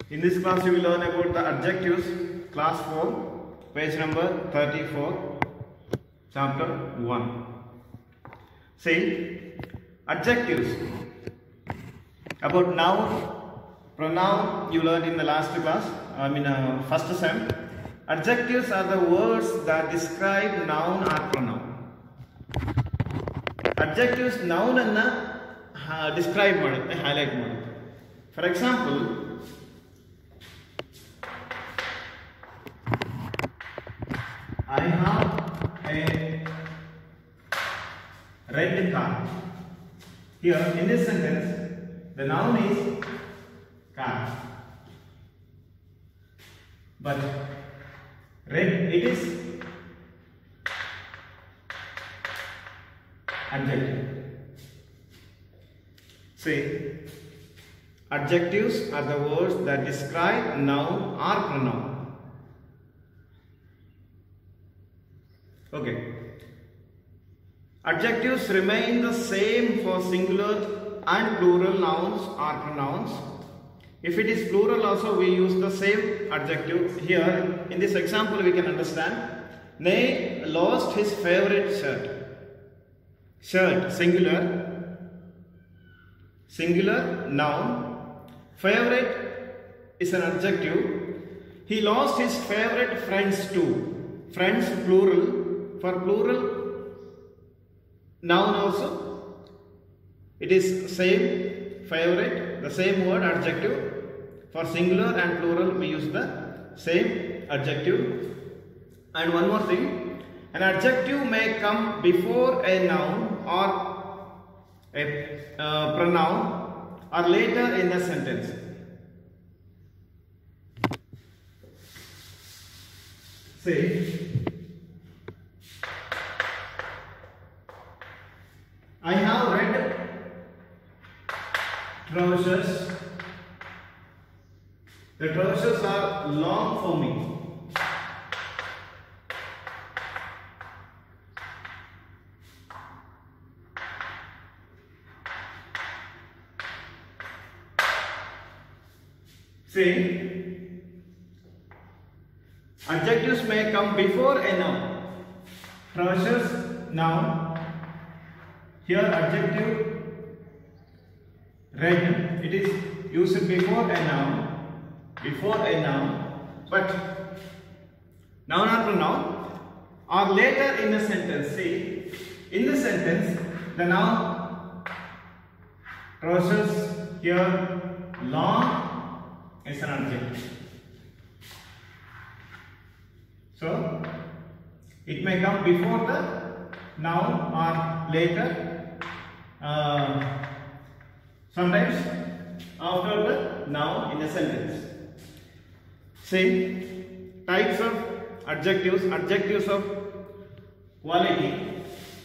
In this class you will learn about the adjectives, class 4, page number 34, chapter 1. See, adjectives. About noun, pronoun you learned in the last class, first sem. Adjectives are the words that describe noun or pronoun. Adjectives noun anna describe madutte, highlight madutte. For example, I have a red car. Here in this sentence, the noun is car, but red it is adjective. See, adjectives are the words that describe noun or pronoun. Okay. Adjectives remain the same for singular and plural nouns or pronouns. If it is plural also we use the same adjective. Here in this example we can understand. Nay lost his favorite shirt. Shirt singular. Singular noun. Favorite is an adjective. He lost his favorite friends too. Friends plural. For plural noun also it is same favorite, the same word adjective. For singular and plural we use the same adjective. And one more thing, an adjective may come before a noun or a pronoun or later in the sentence. Say, I have red trousers. The trousers are long for me. See, adjectives may come before a noun. Trousers, noun. Here adjective red, it is used before a noun, but noun or pronoun or later in a sentence. See, in the sentence the noun trousers here long is an adjective. So it may come before the noun or later. Sometimes after the noun in a sentence. See, types of adjectives, adjectives of quality.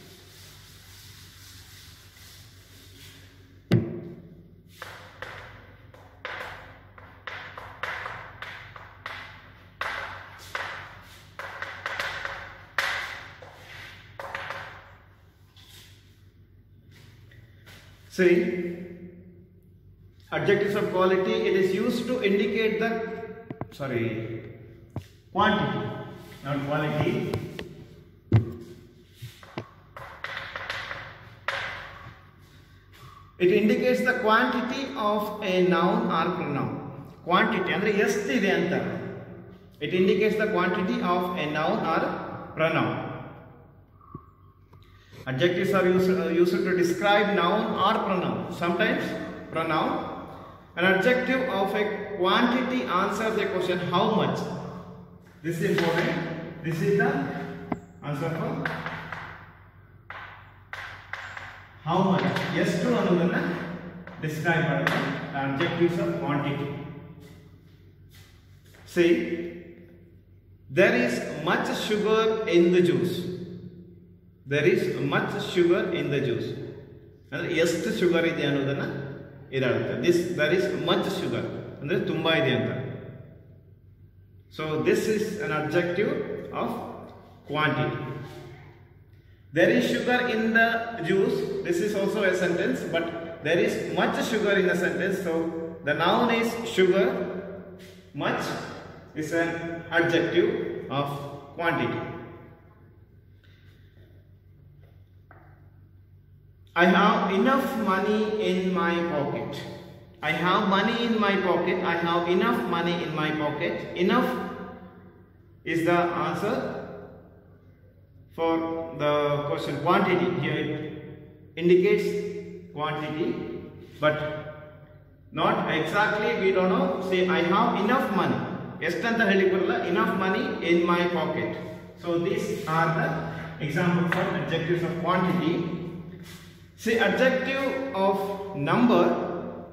See, adjectives of quality, it is used to indicate the quantity, not quality. It indicates the quantity of a noun or pronoun. Quantity, andre estiде anta. It indicates the quantity of a noun or pronoun. Adjectives are used to describe noun or pronoun. Sometimes pronoun. An adjective of a quantity answers the question how much. This is important. This is the answer for how much. Yes to another describe the adjectives of quantity. See, there is much sugar in the juice. There is much sugar in the juice. Yes to sugar ide anodana idalutte. This there is much sugar. Andre tumba ide anta. So this is an adjective of quantity. There is sugar in the juice. This is also a sentence, but there is much sugar in the sentence. So the noun is sugar. Much is an adjective of quantity. I have enough money in my pocket. I have money in my pocket. I have enough money in my pocket. Enough is the answer for the question quantity. Here it indicates quantity, but not exactly. We don't know. Say I have enough money. Enough money in my pocket. So these are the examples for adjectives of quantity. Say adjective of number.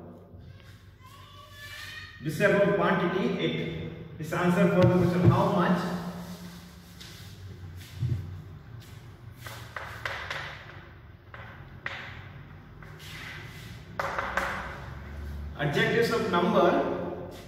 This is about quantity. It is answer for the question how much. Adjectives of number.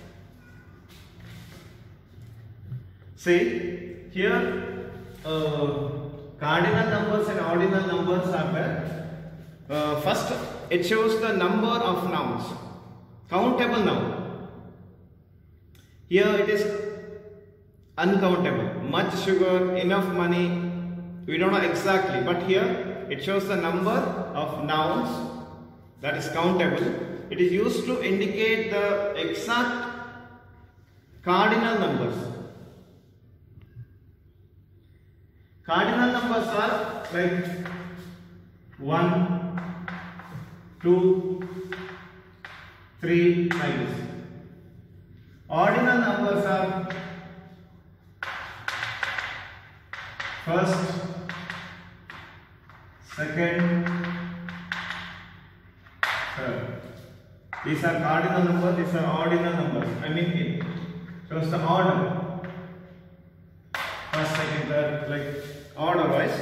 Say here cardinal numbers and ordinal numbers are there. First, it shows the number of nouns, countable noun. Here it is uncountable. Much sugar, enough money. We don't know exactly, but here it shows the number of nouns that is countable. It is used to indicate the exact cardinal numbers. Cardinal numbers are like 1, 2, 3, like this. Ordinal numbers are first, second, third. These are cardinal numbers, these are ordinal numbers. I mean it shows the order. First, second, third, like order wise.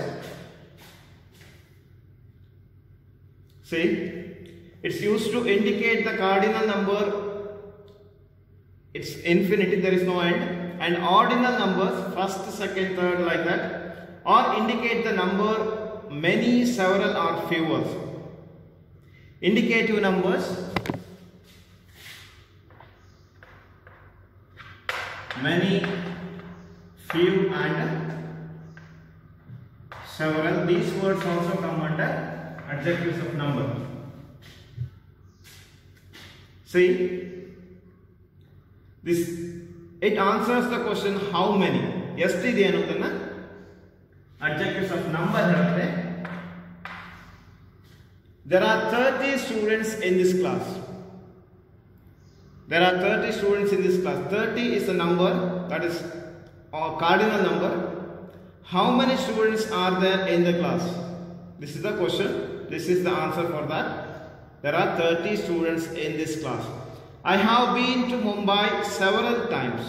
See, it's used to indicate the cardinal number. It's infinity, there is no end. And ordinal numbers, first, second, third, like that, or indicate the number many, several, or fewer. Indicative numbers, many, few, and several. These words also come under adjectives of number. See, this it answers the question how many. Yesterday anudana adjectives of number helutte. There are 30 students in this class. There are 30 students in this class. 30 is the number, that is a cardinal number. How many students are there in the class? This is the question. This is the answer for that. There are 30 students in this class. I have been to Mumbai several times.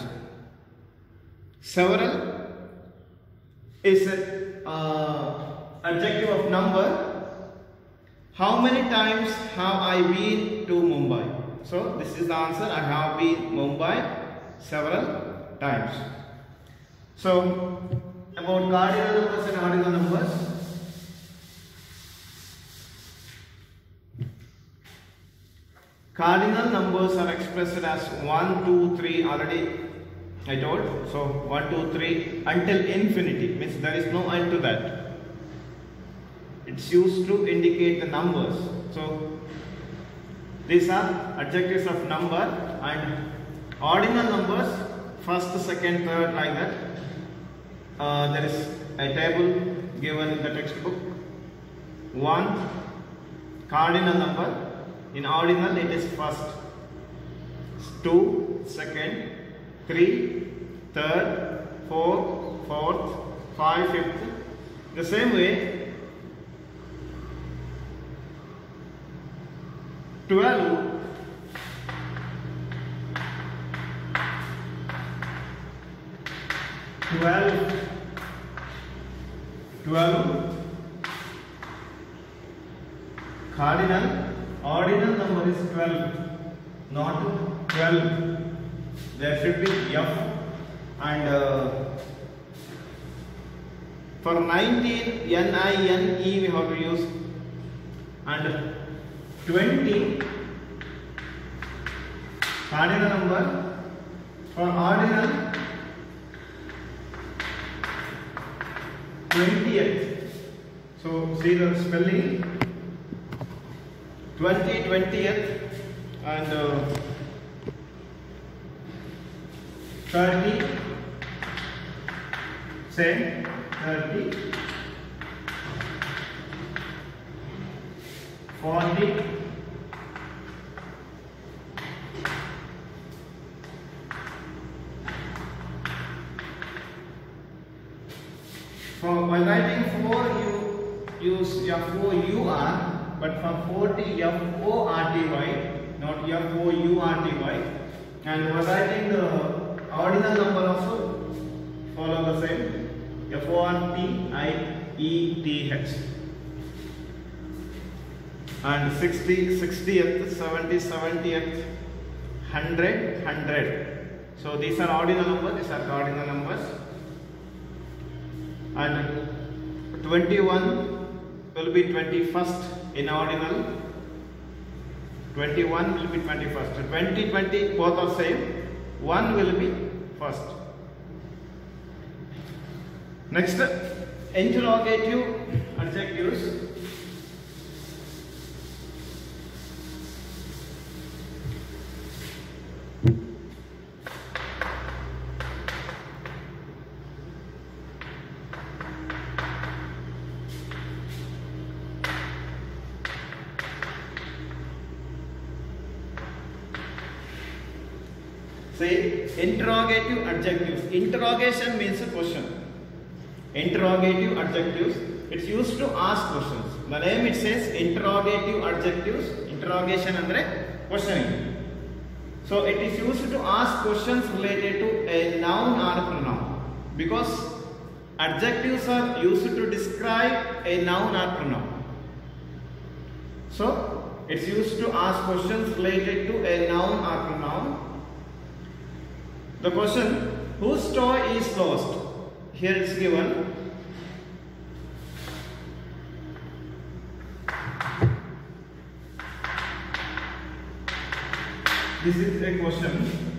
Several is an adjective of number. How many times have I been to Mumbai? So this is the answer. I have been Mumbai several times. So about cardinal numbers and ordinal numbers. Cardinal numbers are expressed as 1, 2, 3 already I told. So 1, 2, 3 until infinity, means there is no end to that. It's used to indicate the numbers. So these are adjectives of number. And ordinal numbers, first, second, third, like that. There is a table given in the textbook. 1 cardinal number. In ordinal it is first, 2, second, 3, third, 4, fourth, 5, fifth. The same way 12 cardinal. Ordinal number is 12, not 12. There should be F. And for 19, N-I-N-E we have to use. And 20, cardinal number. For ordinal, 20th. So see the spelling, 20th and 30, same 30, 40, 'While writing 4, you use F-O-U-R, but for 40, F-O-R-T-Y, not F-O-U-R-T-y. And while writing the ordinal number also, follow the same, F-O-R-T-I-E-T-H. And 60, 60th, 70, 70th, 100, 100. So these are ordinal numbers, these are cardinal numbers. And 21 will be 21st in ordinal. 21 will be 21st. 20, 20 both are same. 1 will be first. Next, interrogative adjectives. Say interrogative adjectives. Interrogation means a question. Interrogative adjectives. It's used to ask questions. The name it says interrogative adjectives. Interrogation andre questioning. So it is used to ask questions related to a noun or a pronoun. Because adjectives are used to describe a noun or pronoun. So it's used to ask questions related to a noun or pronoun. The question, whose toy is lost? Here it's given. This is a question.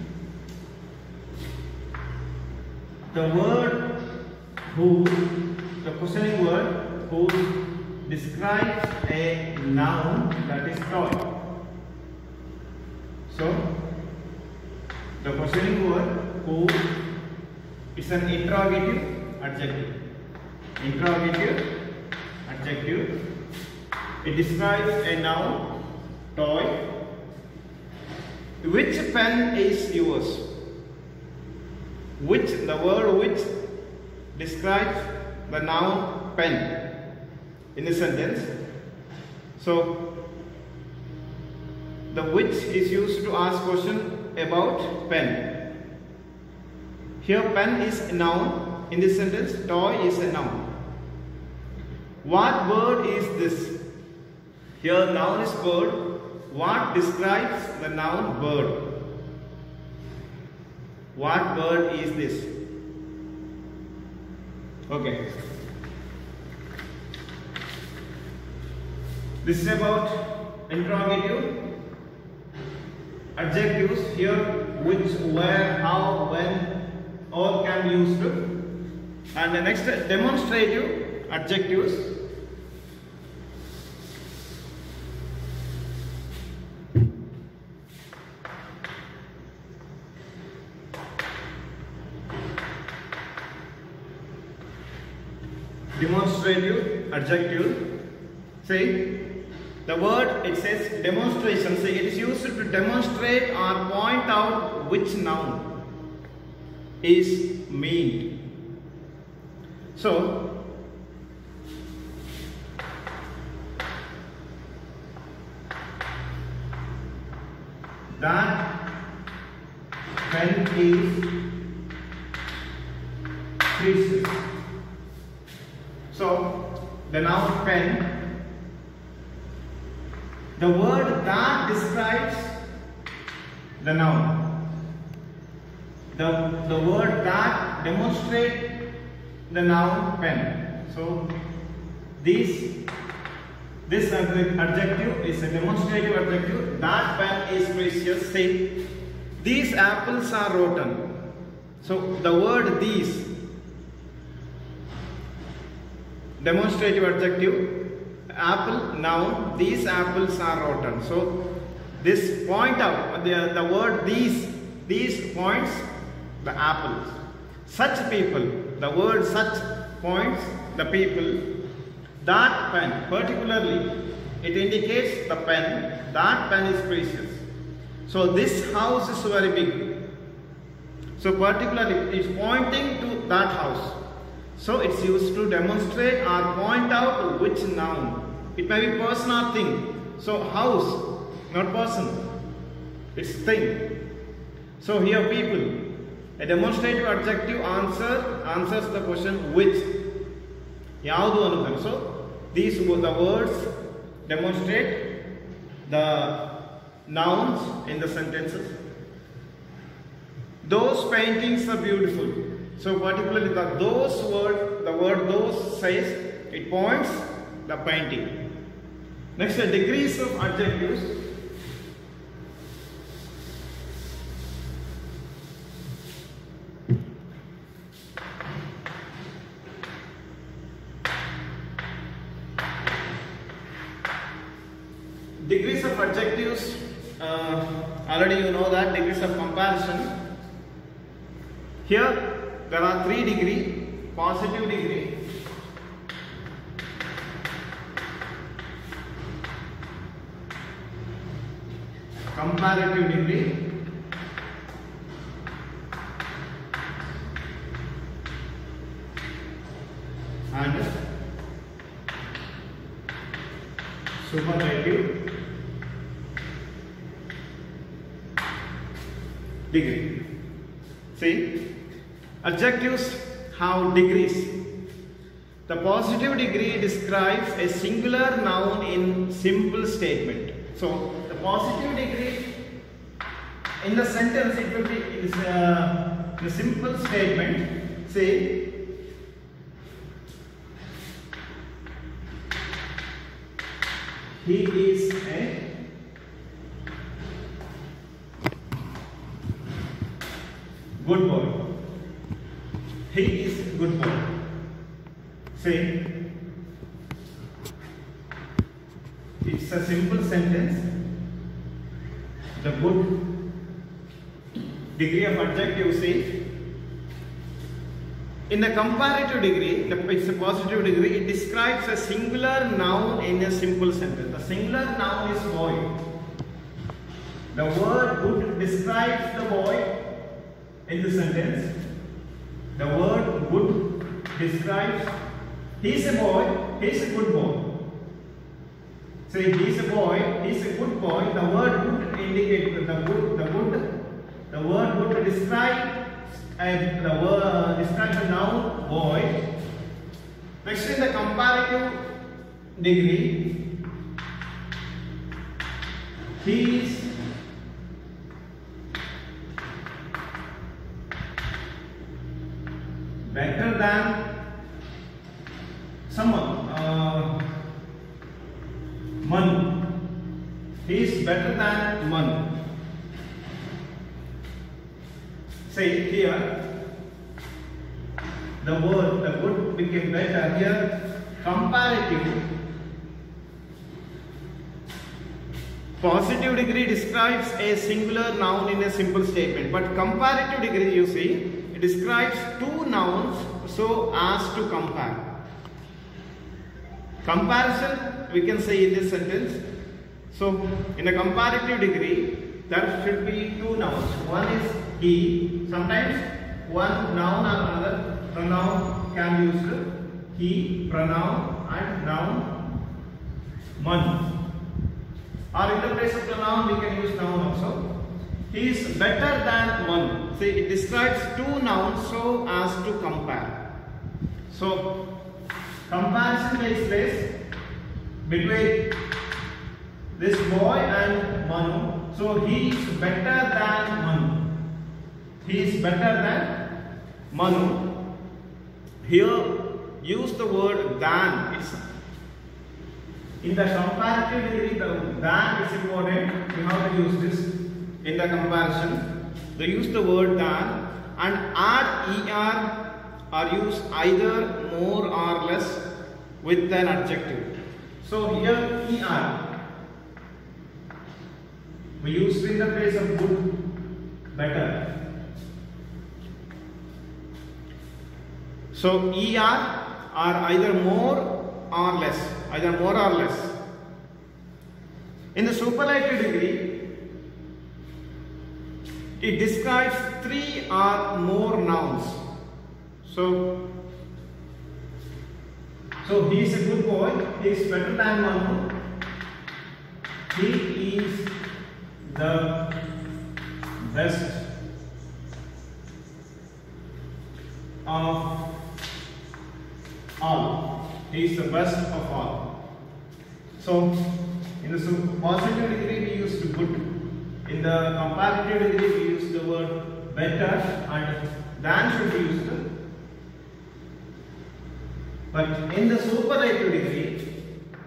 The word whose, the questioning word whose describes a noun, that is toy. So the questioning word who is an interrogative adjective. Interrogative adjective. It describes a noun, toy. Which pen is yours? Which, the word which describes the noun pen in a sentence. So the which is used to ask question about pen. Here pen is a noun. In this sentence, toy is a noun. What word is this? Here noun is bird. What describes the noun bird? What bird is this? Okay. This is about interrogative adjectives. Here which, where, how, when, all can be used. And the next, demonstrative adjectives. Demonstrative adjective. Say the word, it says demonstration. Say it is used to demonstrate or point out which noun is meant. So that pen is precious. So the noun pen, the word that describes the noun. The word that demonstrates the noun pen. So this adjective is a demonstrative adjective. That pen is precious. Say these apples are rotten. So the word these, demonstrative adjective, apple, noun, these apples are rotten. So this point out, the word these points the apples. Such people, the word such points the people. That pen, particularly, it indicates the pen. That pen is precious. So this house is very big. So particularly, it's pointing to that house. So it's used to demonstrate or point out which noun. It may be person or thing. So house, not person. It's thing. So here people. A demonstrative adjective answers the question which. Yaudu anukam. So these the words demonstrate the nouns in the sentences. Those paintings are beautiful. So particularly the word those says it points the painting. Next, the degrees of adjectives. Degrees of adjectives, already you know that degrees of comparison. Here there are 3 degrees: positive degree, comparative degree, and superlative degree. See, adjectives have degrees. The positive degree describes a singular noun in simple statement. So the positive degree in the sentence, it will be the simple statement. Say, he is a good boy. He is a good boy. Say, it's a simple sentence. The good degree of adjective, say, in the comparative degree, it's a positive degree, it describes a singular noun in a simple sentence. The singular noun is boy. The word good describes the boy in the sentence. The word good describes, he is a boy, he is a good boy. Say, he is a boy, he is a good boy. The word good indicates the word good describes describes the noun boy. Next, in the comparative degree, he is better than someone. Manu. He is better than Manu. Say here, the word, the good became better. Here, comparative. Positive degree describes a singular noun in a simple statement, but comparative degree, you see, it describes 2 nouns so as to compare. Comparison, we can say in this sentence. So, in a comparative degree, there should be 2 nouns. One is he. Sometimes one noun or another pronoun can be used. He, pronoun, and noun, man. Or in the place of pronoun, we can use noun also. He is better than one. See, it describes 2 nouns so as to compare. So, comparison takes place between this boy and Manu. So, he is better than Manu. He is better than Manu. Here, use the word than. It's in the comparative degree, the than is important. You have to use this in the comparison. They use the word than, and add er are used either more or less with an adjective. So here er we use in the place of good, better. So er are either more or less, either more or less. In the superlative degree, it describes 3 or more nouns. So he is a good boy, he is better than Manu, he is the best of all. He is the best of all. So in the positive degree we use the good. In the comparative degree we use the word better, and than should be used. But in the superlative degree,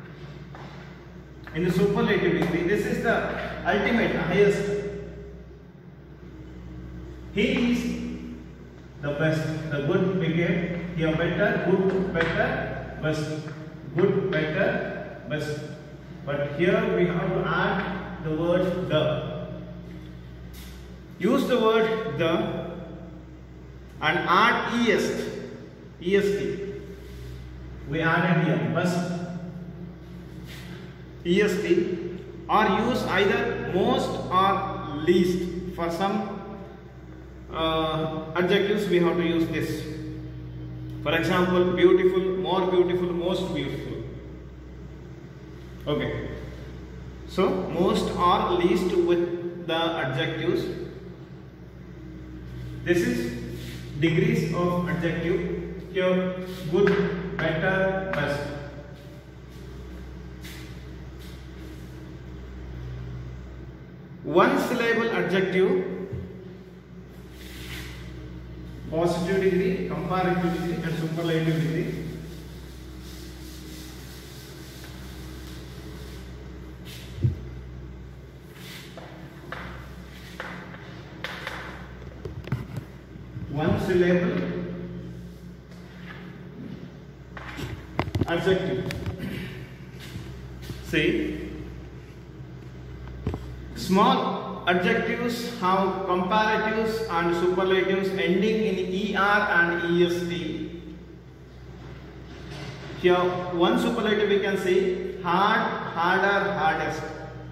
this is the ultimate, highest. He is the best. The good became here better, good, better, best. Good, better, best. But here we have to add the word the. Use the word the and add est. We added here best, est, or use either most or least. For some adjectives we have to use this. For example, beautiful, more beautiful, most beautiful. Okay. So most or least with the adjectives. This is degrees of adjective. Here good, better, best. One syllable adjective, positive degree, comparative degree and superlative degree. One syllable adjective. See, small adjectives have comparatives and superlatives ending in er and est. Here one superlative we can say hard, harder, hardest.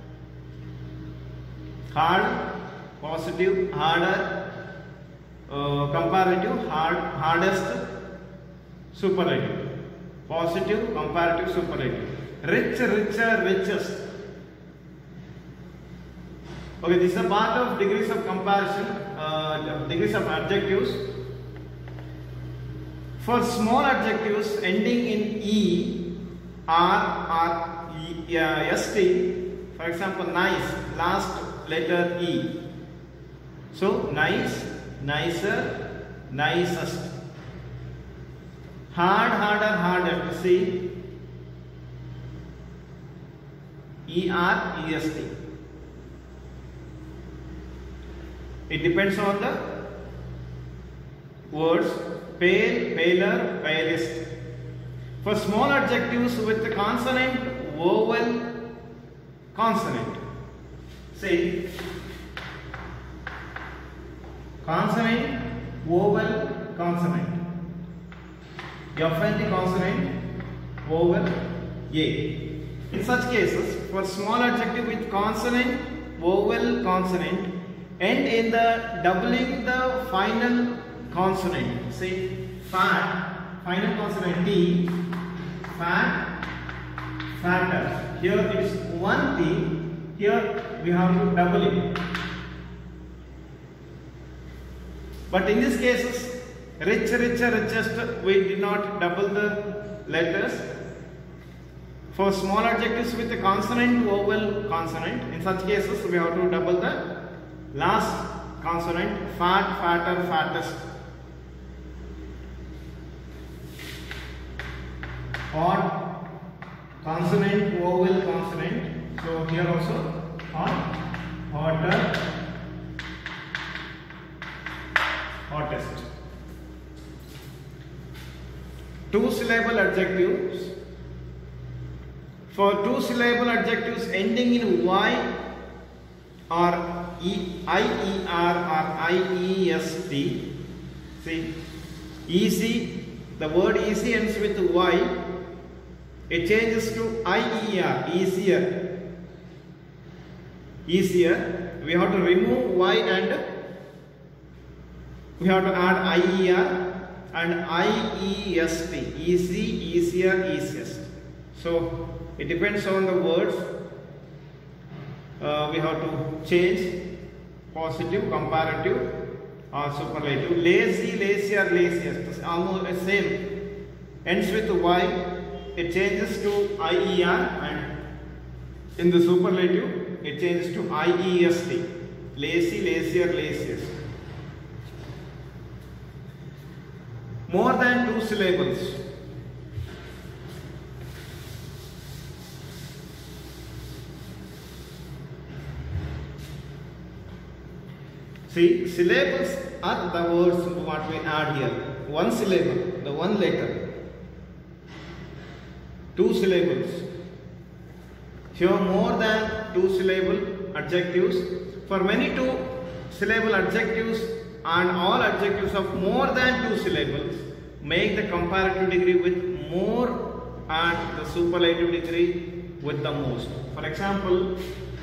Hard, positive, harder, comparative, hardest, superlative. Positive, comparative, superlative. Rich, richer, richest. Okay, this is a part of degrees of comparison, degrees of adjectives. For small adjectives ending in e, r, or st, for example, nice, last letter e. So nice, nicer, nicest. Hard, harder, harder. See, est. It depends on the words. Pale, paler, palest. For small adjectives with the consonant, vowel, consonant. Say consonant, vowel, consonant. FNT consonant, vowel, a. In such cases, for small adjective with consonant, vowel, consonant, and in the doubling the final consonant, say fat, final consonant t, fat, fatter. Here it is one t, here we have to double it. But in these cases, rich, richer, richest, we did not double the letters. For small adjectives with the consonant, vowel, consonant, in such cases we have to double the last consonant, fat, fatter, fattest. Odd, consonant, vowel, consonant. So here also odd, odder, Hottest. Two-syllable adjectives. For two-syllable adjectives ending in Y or IER or IEST, see, easy, the word easy ends with Y, it changes to IER, easier. Easier, we have to remove Y and we have to add IER and IEST, easy, easier, easiest. So it depends on the words. We have to change positive, comparative or superlative. Lazy, lazier, laziest. It's almost the same. Ends with Y. It changes to IER and in the superlative it changes to IEST. Lazy, lazier, laziest. More than two syllables. See, syllables are the words what we add here. One syllable, the one letter. Two syllables. Here more than two syllable adjectives. For many two syllable adjectives and all adjectives of more than two syllables, make the comparative degree with more and the superlative degree with the most. For example,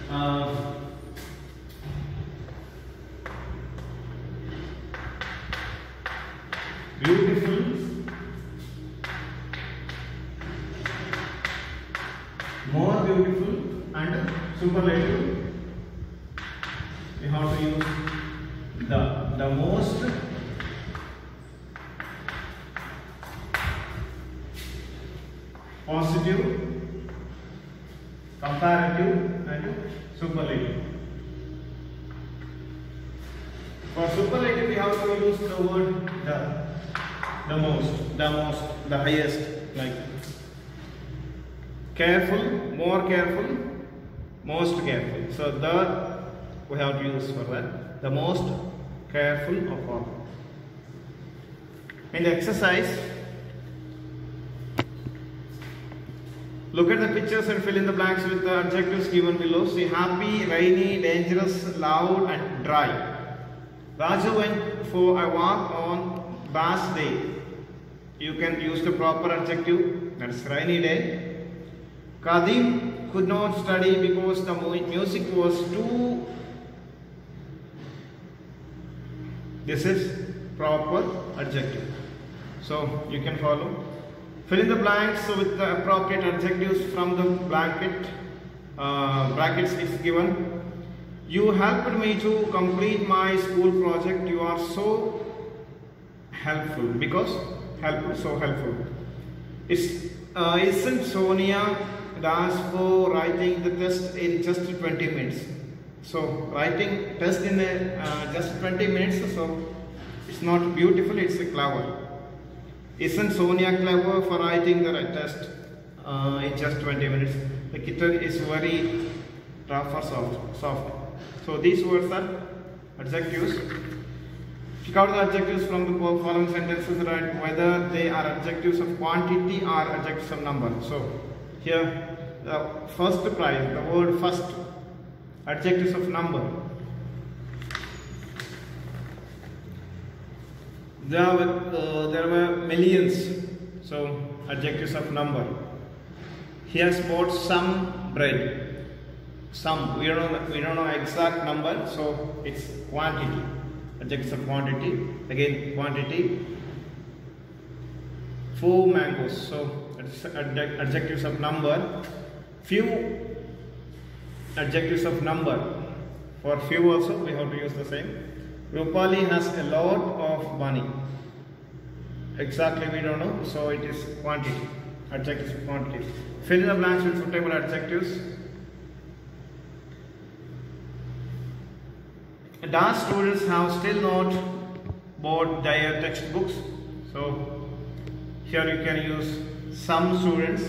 beautiful, more beautiful, and superlative. We have to use the most, positive, comparative, and superlative. For superlative, we have to use the word the most, the highest, like careful, more careful, most careful. So the we have to use for that, the most careful of all. In the exercise, look at the pictures and fill in the blanks with the adjectives given below. See, happy, rainy, dangerous, loud, and dry. Raju went for a walk on Bass Day. You can use the proper adjective, that's rainy day. Kadim could not study because the music was too. This is proper adjective. So you can follow. Fill in the blanks with the appropriate adjectives from the brackets is given. You helped me to complete my school project. You are so helpful. Because helpful, so helpful. Isn't Sonia asked for writing the test in just 20 minutes? So writing test in just 20 minutes. So it's not beautiful. It's clever. Isn't Sonia clever for writing the test in just 20 minutes? The kitten is very rough or soft. So these words are adjectives. Pick out the adjectives from the following sentences, right? Whether they are adjectives of quantity or adjectives of number. So here the first prize, the word first, adjectives of number. There were millions, so adjectives of number. He has bought some bread. Some, we don't know exact number, so it's quantity. Adjectives of quantity. Again, quantity. 4 mangoes, so it's adjectives of number. Few, adjectives of number. For few also we have to use the same. Rupali has a lot of money. Exactly we don't know, so it is quantity. Adjectives of quantity. Fill in the blanks with suitable adjectives. Does students have still not bought their textbooks? So here you can use some students.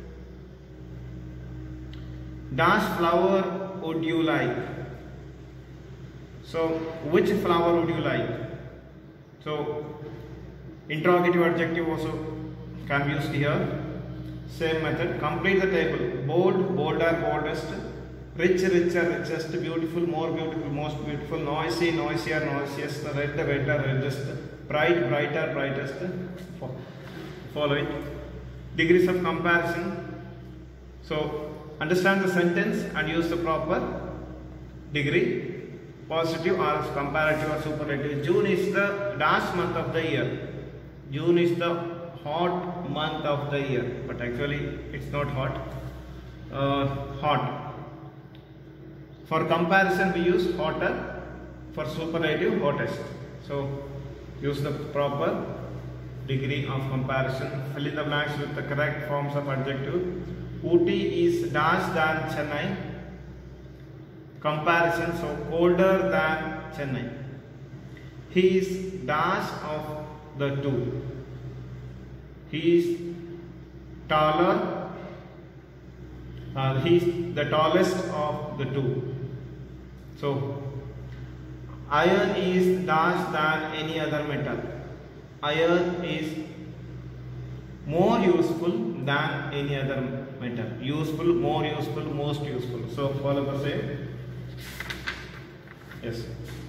Does flower would you like? So which flower would you like? So interrogative adjective also can be used here. Same method. Complete the table. Bold, bolder, boldest. Rich, richer, richest. Beautiful, more beautiful, most beautiful. Noisy, noisier, noisiest. Red, redder, reddest. Bright, brighter, brightest. Follow it. Degrees of comparison. So understand the sentence and use the proper degree. Positive or comparative or superlative. June is the dash month of the year. June is the hot month of the year, but actually it's not hot. Hot. For comparison we use hotter. For superlative, hottest. So use the proper degree of comparison. Fill in the blanks with the correct forms of adjective. Ooty is dash than Chennai. Comparison, so colder than Chennai. He is dash of the two. He is taller. He is the tallest of the two. So iron is dash than any other metal. Iron is more useful than any other metal. Useful, more useful, most useful. So follow the same. Yes.